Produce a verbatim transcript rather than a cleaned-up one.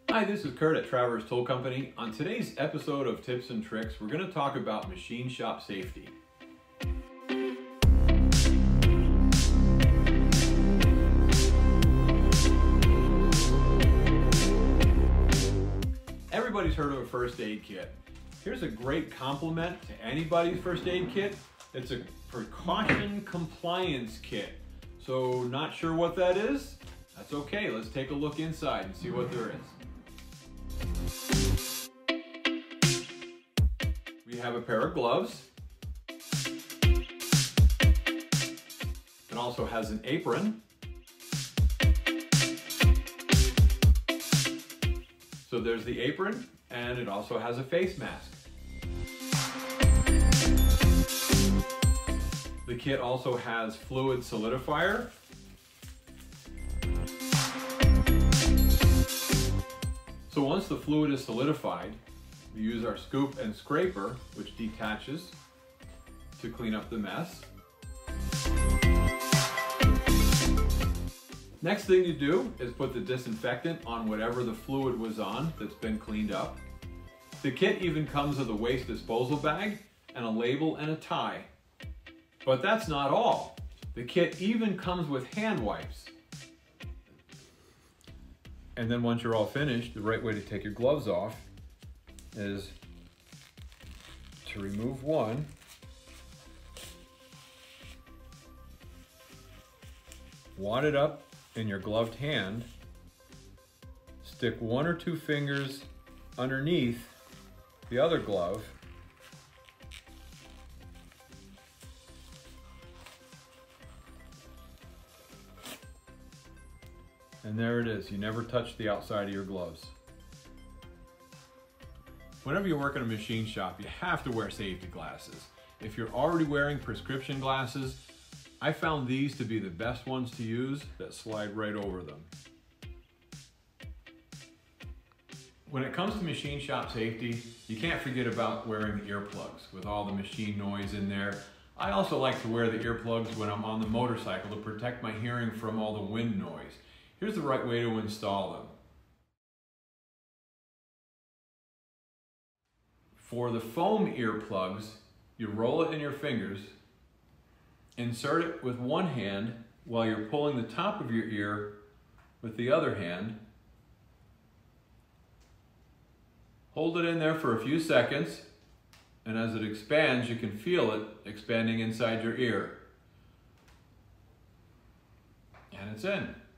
Hi, this is Kurt at Travers Tool Company. On today's episode of Tips and Tricks, we're going to talk about machine shop safety. Everybody's heard of a first aid kit. Here's a great complement to anybody's first aid kit. It's a precaution compliance kit. So not sure what that is? That's okay. Let's take a look inside and see what there is. We have a pair of gloves. It also has an apron. So there's the apron, and it also has a face mask. The kit also has fluid solidifier. So once the fluid is solidified, we use our scoop and scraper, which detaches, to clean up the mess. Next thing you do is put the disinfectant on whatever the fluid was on that's been cleaned up. The kit even comes with a waste disposal bag and a label and a tie. But that's not all. The kit even comes with hand wipes. And then once you're all finished, the right way to take your gloves off is to remove one, wad it up in your gloved hand, stick one or two fingers underneath the other glove, and there it is. You never touch the outside of your gloves. Whenever you work in a machine shop, you have to wear safety glasses. If you're already wearing prescription glasses, I found these to be the best ones to use that slide right over them. When it comes to machine shop safety, you can't forget about wearing the earplugs with all the machine noise in there. I also like to wear the earplugs when I'm on the motorcycle to protect my hearing from all the wind noise. Here's the right way to install them. For the foam earplugs, you roll it in your fingers, insert it with one hand while you're pulling the top of your ear with the other hand. Hold it in there for a few seconds, and as it expands, you can feel it expanding inside your ear. And it's in.